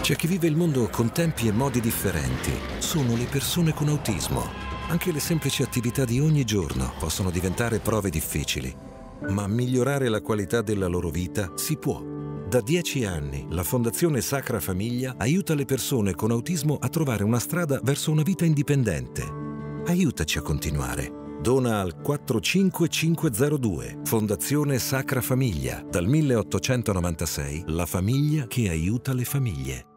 C'è chi vive il mondo con tempi e modi differenti. Sono le persone con autismo. Anche le semplici attività di ogni giorno possono diventare prove difficili. Ma migliorare la qualità della loro vita si può. Da 10 anni la Fondazione Sacra Famiglia aiuta le persone con autismo a trovare una strada verso una vita indipendente. Aiutaci a continuare. Dona al 45502, Fondazione Sacra Famiglia. Dal 1896, la famiglia che aiuta le famiglie.